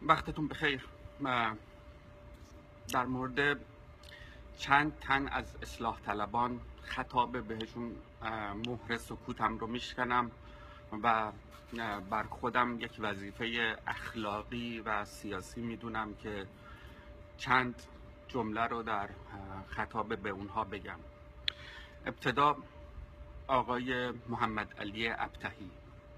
وقتتون بخیر. در مورد چند تن از اصلاح طلبان خطاب بهشون مهر سکوتم رو میشکنم و بر خودم یک وظیفه اخلاقی و سیاسی میدونم که چند جمله رو در خطاب به اونها بگم. ابتدا آقای محمد علی ابطحی.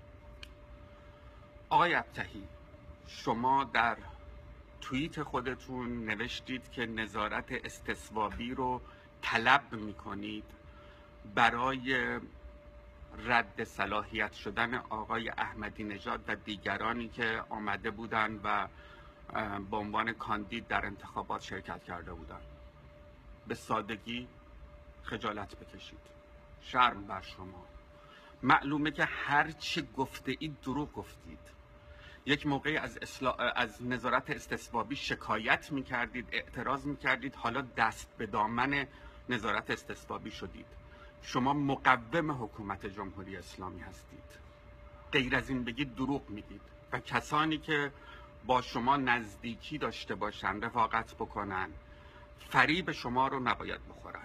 آقای ابطحی، شما در توییت خودتون نوشتید که نظارت استصوابی رو طلب میکنید برای رد صلاحیت شدن آقای احمدی نژاد و دیگرانی که آمده بودند و به عنوان کاندید در انتخابات شرکت کرده بودند. به سادگی خجالت بکشید. شرم بر شما. معلومه که هر چی گفته اید دروغ گفتید. یک موقعی از نظارت استصوابی شکایت میکردید، اعتراض میکردید، حالا دست به دامن نظارت استصوابی شدید. شما مقوم حکومت جمهوری اسلامی هستید. غیر از این بگید دروغ میگید و کسانی که با شما نزدیکی داشته باشن، رفاقت بکنن، فریب شما رو نباید بخورن.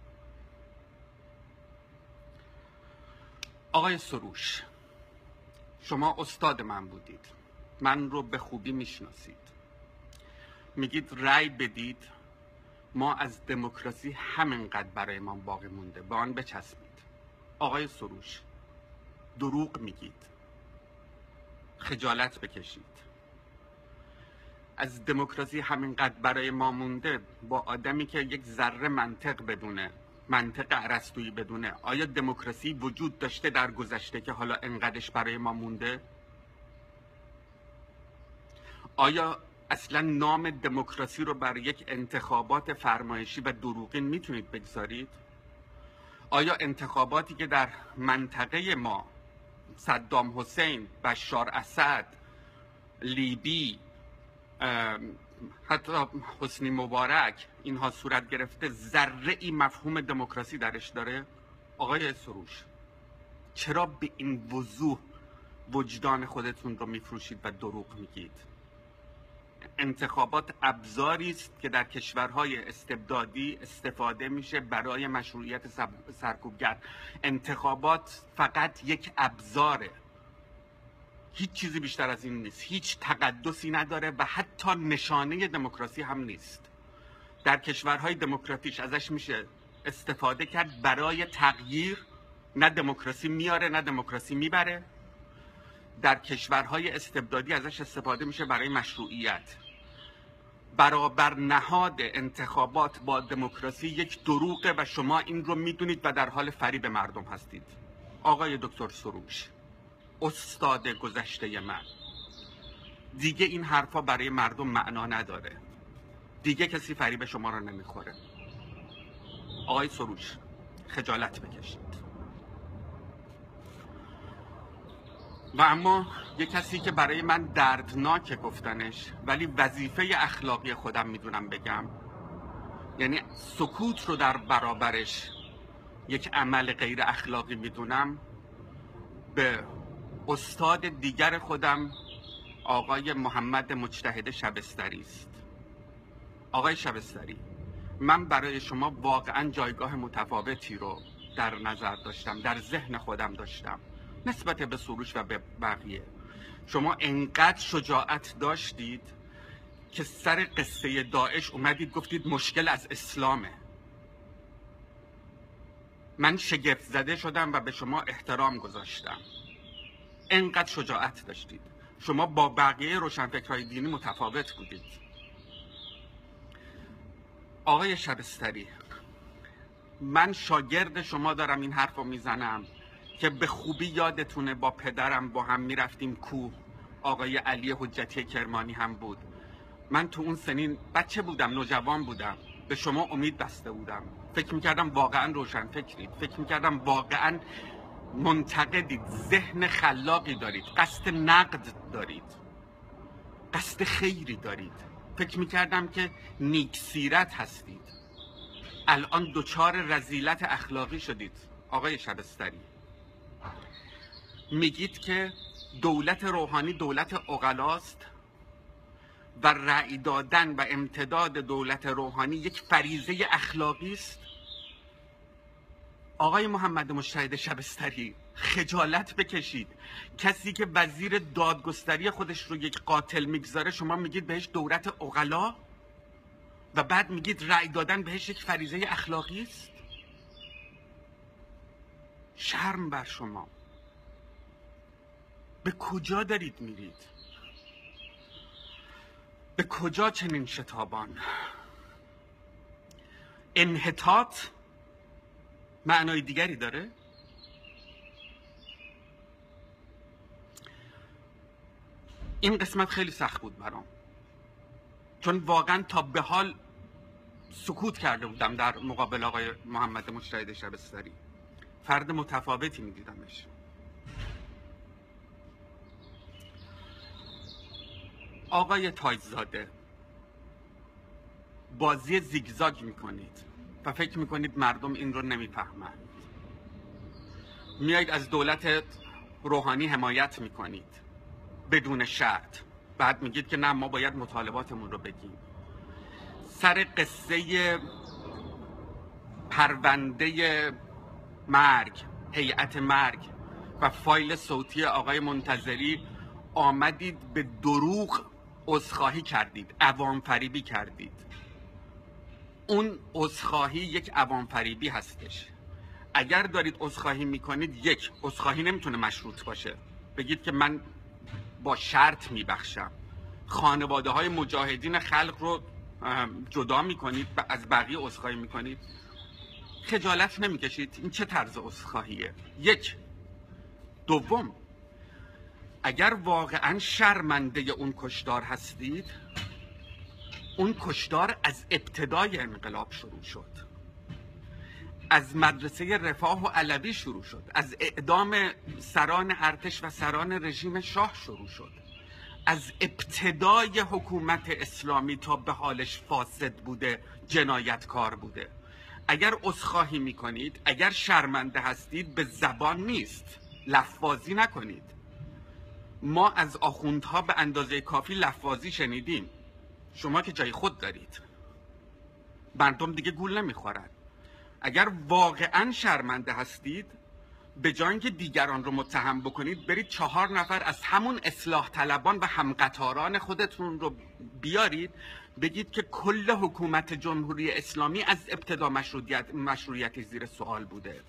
آقای سروش، شما استاد من بودید، من رو به خوبی میشناسید. میگید رأی بدید، ما از دموکراسی همینقدر برای ما باقی مونده، به آن بچسبید. آقای سروش، دروغ میگید. خجالت بکشید. از دموکراسی همینقدر برای ما مونده با آدمی که یک ذره منطق بدونه، منطق ارسطویی بدونه. آیا دموکراسی وجود داشته در گذشته که حالا انقدرش برای ما مونده؟ آیا اصلا نام دموکراسی رو بر یک انتخابات فرمایشی و دروغین میتونید بگذارید؟ آیا انتخاباتی که در منطقه ما صدام حسین، بشار اسد، لیبی، حتی حسنی مبارک اینها صورت گرفته، ذره ای مفهوم دموکراسی درش داره؟ آقای سروش، چرا به این وضوح وجدان خودتون رو میفروشید و دروغ میگید؟ انتخابات ابزاری است که در کشورهای استبدادی استفاده میشه برای مشروعیت سرکوبگر. انتخابات فقط یک ابزاره، هیچ چیزی بیشتر از این نیست، هیچ تقدسی نداره و حتی نشانه دموکراسی هم نیست. در کشورهای دموکراتیک ازش میشه استفاده کرد برای تغییر، نه دموکراسی میاره نه دموکراسی میبره. در کشورهای استبدادی ازش استفاده میشه برای مشروعیت. برابر نهاد انتخابات با دموکراسی یک دروغه و شما این رو میدونید و در حال فریب مردم هستید. آقای دکتر سروش، استاد گذشته من، دیگه این حرفا برای مردم معنا نداره. دیگه کسی فریب شما رو نمیخوره. آقای سروش، خجالت بکشید. و اما یک کسی که برای من دردناکه گفتنش، ولی وظیفه اخلاقی خودم میدونم بگم، یعنی سکوت رو در برابرش یک عمل غیر اخلاقی میدونم، به استاد دیگر خودم آقای محمد مجتهد شبستری است. آقای شبستری، من برای شما واقعا جایگاه متفاوتی رو در نظر داشتم، در ذهن خودم داشتم نسبت به سروش و به بقیه. شما انقدر شجاعت داشتید که سر قصه داعش اومدید گفتید مشکل از اسلامه. من شگفت زده شدم و به شما احترام گذاشتم. انقدر شجاعت داشتید. شما با بقیه روشنفکرهای دینی متفاوت بودید. آقای شبستری، من شاگرد شما دارم این حرف رو میزنم که به خوبی یادتونه با پدرم با هم میرفتیم کوه. آقای علی حجتی کرمانی هم بود. من تو اون سنین بچه بودم، نوجوان بودم، به شما امید بسته بودم. فکر میکردم واقعا روشنفکرید، فکر میکردم واقعا منتقدید، ذهن خلاقی دارید، قصد نقد دارید، قصد خیری دارید. فکر میکردم که نیک سیرت هستید. الان دچار رذیلت اخلاقی شدید. آقای شبستری، میگید که دولت روحانی دولت عقلاست و رأی دادن و امتداد دولت روحانی یک فریضه اخلاقی است؟ آقای محمد مجتهد شبستری، خجالت بکشید. کسی که وزیر دادگستری خودش رو یک قاتل میگذاره شما میگید بهش دولت عقلا و بعد میگید رأی دادن بهش یک فریضه اخلاقی است؟ شرم بر شما. به کجا دارید میرید؟ به کجا چنین شتابان؟ انحطاط معنای دیگری داره؟ این قسمت خیلی سخت بود برام، چون واقعا تا به حال سکوت کرده بودم در مقابل آقای محمد مجتهد شبستری. فرد متفاوتی میدیدمش. آقای تاجزاده، بازی زیگزاگ میکنید و فکر میکنید مردم این رو نمیفهمند. میایید از دولت روحانی حمایت میکنید بدون شرط، بعد میگید که نه ما باید مطالباتمون رو بگیم. سر قصه پرونده مرگ، هیئت مرگ و فایل صوتی آقای منتظری آمدید به دروغ عذرخواهی کردید، عوام فریبی کردید. اون عذرخواهی یک عوام فریبی هستش. اگر دارید عذرخواهی میکنید، یک، عذرخواهی نمیتونه مشروط باشه. بگید که من با شرط میبخشم. خانواده های مجاهدین خلق رو جدا میکنید و از بقیه عذرخواهی میکنید. خجالت نمیکشید؟ این چه طرز عذرخواهیه؟ یک. دوم، اگر واقعا شرمنده اون کشتار هستید، اون کشتار از ابتدای انقلاب شروع شد. از مدرسه رفاه و علوی شروع شد. از اعدام سران ارتش و سران رژیم شاه شروع شد. از ابتدای حکومت اسلامی تا به حالش فاسد بوده، جنایتکار بوده. اگر عذرخواهی میکنید، اگر شرمنده هستید، به زبان نیست، لفاظی نکنید. ما از آخوندها به اندازه کافی لفاظی شنیدیم. شما که جای خود دارید، مردم دیگه گول نمیخورن. اگر واقعا شرمنده هستید، به جای اینکه دیگران رو متهم بکنید، برید 4 نفر از همون اصلاح طلبان و همقطاران خودتون رو بیارید، بگید که کل حکومت جمهوری اسلامی از ابتدا مشروعیت زیر سوال بوده.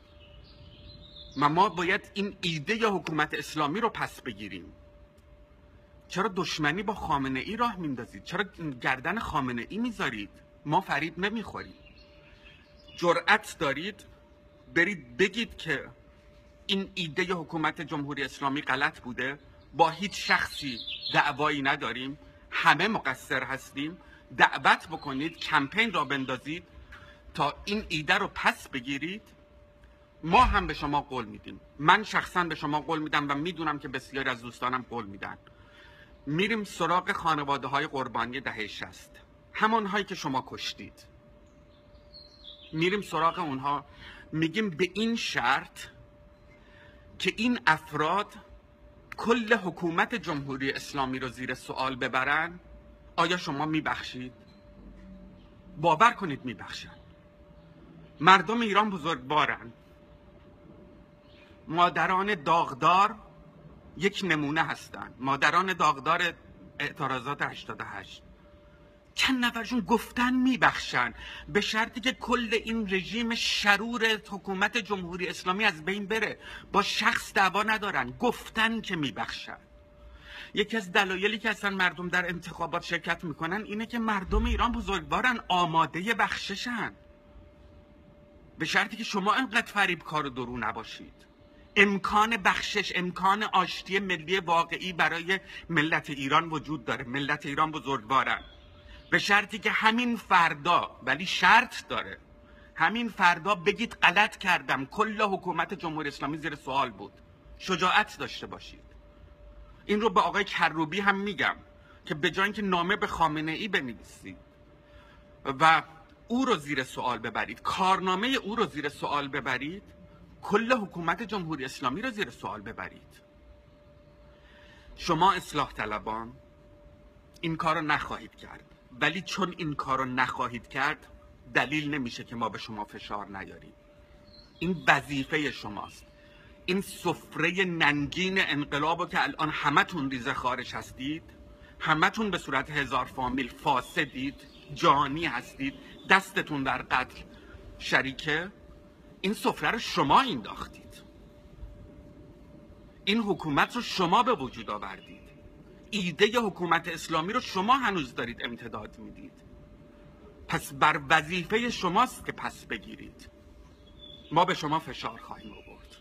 ما باید این ایده ی حکومت اسلامی رو پس بگیریم. چرا دشمنی با خامنه ای راه میندازید؟ چرا گردن خامنه ای میذارید؟ ما فریب نمیخوریم. جرأت دارید برید بگید که این ایده ی حکومت جمهوری اسلامی غلط بوده. با هیچ شخصی دعوایی نداریم، همه مقصر هستیم. دعوت بکنید، کمپین را بندازید تا این ایده رو پس بگیرید. ما هم به شما قول میدیم، من شخصا به شما قول میدم و میدونم که بسیاری از دوستانم قول میدن. میریم سراغ خانواده های قربانی دهه 60، همون هایی که شما کشتید. میریم سراغ اونها، میگیم به این شرط که این افراد کل حکومت جمهوری اسلامی رو زیر سوال ببرن. آیا شما میبخشید؟ باور کنید میبخشن. مردم ایران بزرگوارن. مادران داغدار یک نمونه هستن. مادران داغدار اعتراضات 88 چند نفرشون گفتن میبخشن، به شرطی که کل این رژیم شرور حکومت جمهوری اسلامی از بین بره. با شخص دعوا ندارن، گفتن که میبخشن. یکی از دلایلی که اصلا مردم در انتخابات شرکت میکنن اینه که مردم ایران بزرگوارن، آماده بخششن، به شرطی که شما انقدر فریبکار و درو نباشید. امکان بخشش، امکان آشتی ملی واقعی برای ملت ایران وجود داره. ملت ایران بزرگوارن، به شرطی که همین فردا، ولی شرط داره، همین فردا بگید غلط کردم، کل حکومت جمهوری اسلامی زیر سوال بود. شجاعت داشته باشید. این رو به آقای کروبی هم میگم که به جای اینکه نامه به خامنه ای بنویسید و او رو زیر سوال ببرید، کارنامه او رو زیر سوال ببرید، کل حکومت جمهوری اسلامی رو زیر سوال ببرید. شما اصلاح طلبان، این کارو نخواهید کرد، ولی چون این کارو نخواهید کرد دلیل نمیشه که ما به شما فشار نیاریم. این وظیفه شماست. این سفره ننگین انقلابو که الان همتون ریزه خارج هستید، همتون به صورت هزار فامیل فاسدید، جانی هستید، دستتون در قتل شریکه، این سفره رو شما انداختید، این حکومت رو شما به وجود آوردید، ایده حکومت اسلامی رو شما هنوز دارید امتداد میدید. پس بر وظیفه شماست که پس بگیرید. ما به شما فشار خواهیم آورد.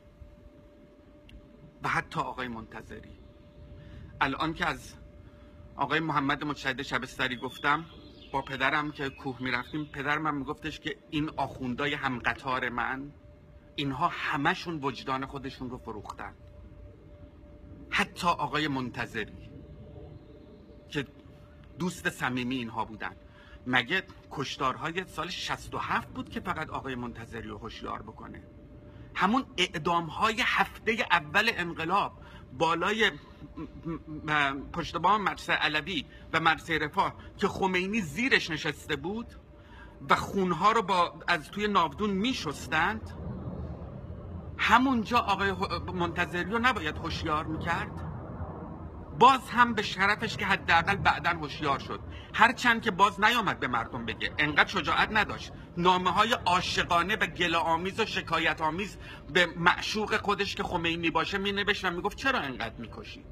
و حتی آقای منتظری، الان که از آقای محمد مجتهد شبستری گفتم، با پدرم که کوه میرفتیم، پدرم من میگفتش که این آخوندای هم قطار من، اینها همشون وجدان خودشون رو فروختن. حتی آقای منتظری که دوست صمیمی اینها بودن. مگه کشتارهای سال 67 بود که فقط آقای منتظری رو هوشیار بکنه؟ همون اعدامهای هفته اول انقلاب بالای پشت بام مدرسه علوی و مدرسه رفاه که خمینی زیرش نشسته بود و خونها رو از توی ناودون میشستند، همونجا آقای منتظری رو نباید هوشیار میکرد؟ باز هم به شرفش که حداقل بعداً هوشیار شد، هرچند که باز نیامد به مردم بگه، انقدر شجاعت نداشت. نامه‌های عاشقانه و گله‌آمیز و شکایت آمیز به معشوق خودش که خمینی باشه مینوشت و میگفت چرا انقدر میکشید.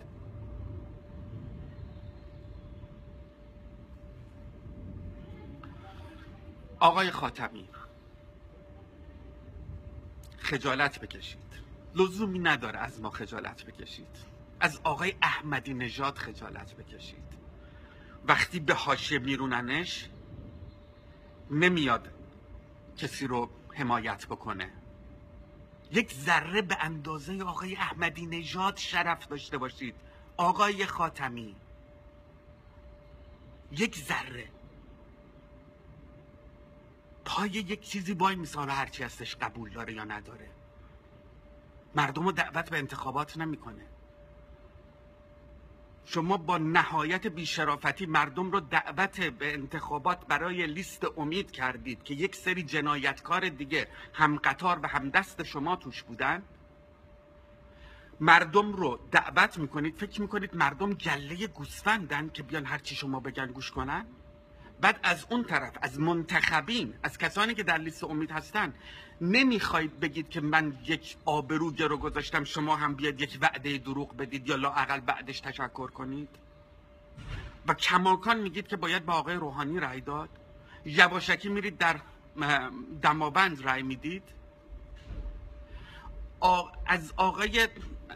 آقای خاتمی، خجالت بکشید. لزومی نداره از ما خجالت بکشید. از آقای احمدی نژاد خجالت بکشید. وقتی به حاشیه میروننش نمیاد کسی رو حمایت بکنه. یک ذره به اندازه آقای احمدی نژاد شرف داشته باشید. آقای خاتمی، یک ذره پای یک چیزی وای میساله، هرچی هستش قبول داره یا نداره. مردم رو دعوت به انتخابات نمیکنه. شما با نهایت بیشرافتی مردم رو دعوت به انتخابات برای لیست امید کردید که یک سری جنایتکار دیگه هم قطار و هم دست شما توش بودن. مردم رو دعوت میکنید، فکر میکنید مردم گله گوسفندن که بیان هرچی شما بگن گوش کنن؟ بعد از اون طرف از منتخبین، از کسانی که در لیست امید هستن، نمیخواید بگید که من یک آبروگه رو گذاشتم، شما هم بیاد یک وعده دروغ بدید یا لااقل بعدش تشکر کنید؟ و کماکان میگید که باید به آقای روحانی رأی داد، یواشکی میرید در دماوند رأی میدید. از آقای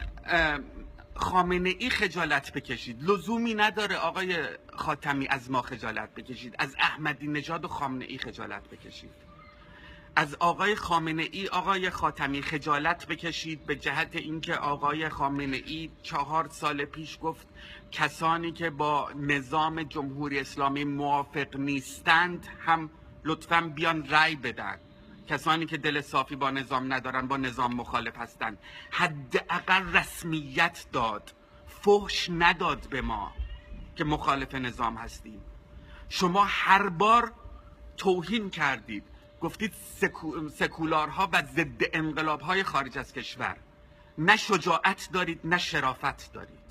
خامنه ای خجالت بکشید. لزومی نداره آقای خاتمی از ما خجالت بکشید. از احمدی نژاد و خامنه ای خجالت بکشید. از آقای خامنه ای، آقای خاتمی خجالت بکشید به جهت اینکه آقای خامنه ای 4 سال پیش گفت کسانی که با نظام جمهوری اسلامی موافق نیستند هم لطفاً بیان رأی بدن. کسانی که دل صافی با نظام ندارن، با نظام مخالف هستن. حداقل رسمیت داد، فحش نداد به ما که مخالف نظام هستیم. شما هر بار توهین کردید، گفتید سکولارها و ضد انقلابهای خارج از کشور. نه شجاعت دارید نه شرافت دارید،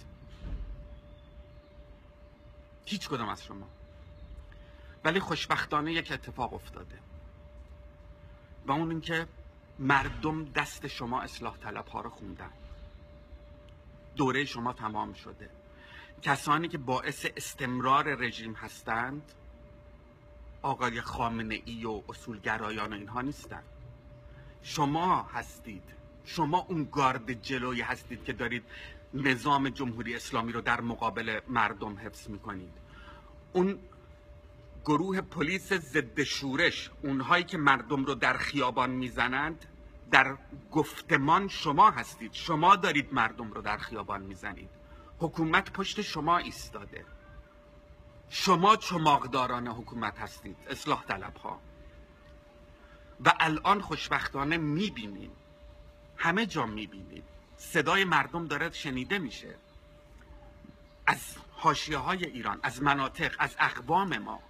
هیچ کدام از شما. ولی خوشبختانه یک اتفاق افتاده و اون این که مردم دست شما اصلاح طلب ها رو خوندن. دوره شما تمام شده. کسانی که باعث استمرار رژیم هستند آقای خامنه ای و اصولگرایان و اینها نیستن، شما هستید. شما اون گارد جلویی هستید که دارید نظام جمهوری اسلامی رو در مقابل مردم حفظ میکنید. اون گروه پلیس ضد شورش، اونهایی که مردم رو در خیابان میزنند، در گفتمان شما هستید. شما دارید مردم رو در خیابان میزنید. حکومت پشت شما ایستاده. شما چماقداران حکومت هستید، اصلاح طلب ها. و الان خوشبختانه میبینیم، همه جا میبینیم، صدای مردم داره شنیده میشه. از حاشیه‌های ایران، از مناطق، از اقوام ما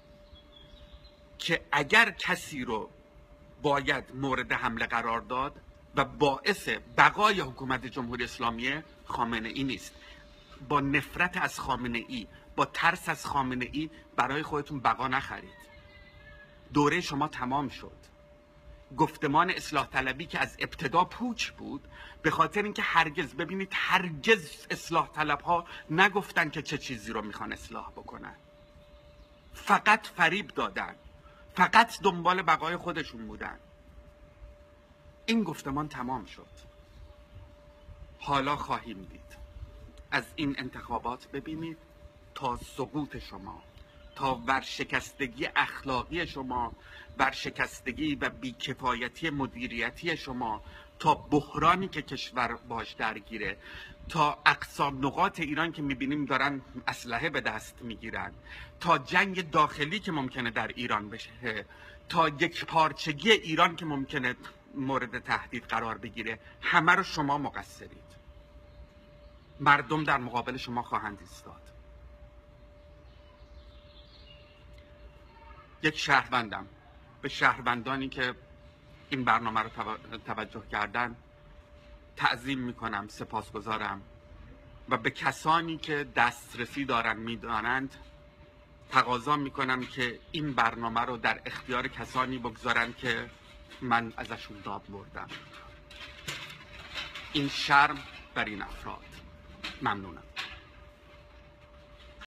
که اگر کسی رو باید مورد حمله قرار داد و باعث بقای حکومت جمهوری اسلامی، خامنه ای نیست. با نفرت از خامنه ای، با ترس از خامنه ای برای خودتون بقا نخرید. دوره شما تمام شد. گفتمان اصلاح طلبی که از ابتدا پوچ بود، به خاطر اینکه هرگز اصلاح طلب ها نگفتن که چه چیزی رو میخوان اصلاح بکنن. فقط فریب دادن، فقط دنبال بقای خودشون بودن. این گفتمان تمام شد. حالا خواهیم دید. از این انتخابات ببینید تا سقوط شما، تا ورشکستگی اخلاقی شما، ورشکستگی و بیکفایتی مدیریتی شما، تا بحرانی که کشور باش درگیره، تا اقصا نقاط ایران که میبینیم دارن اسلحه به دست میگیرن، تا جنگ داخلی که ممکنه در ایران بشه، تا یک پارچگی ایران که ممکنه مورد تهدید قرار بگیره، همه رو شما مقصرید. مردم در مقابل شما خواهند ایستاد. یک شهروندم به شهروندانی که این برنامه رو توجه کردن تعظیم میکنم، سپاسگزارم، و به کسانی که دسترسی دارن میدانند تقاضا میکنم که این برنامه رو در اختیار کسانی بگذارن که من ازشون داد بردم. این شرم بر این افراد. ممنونم.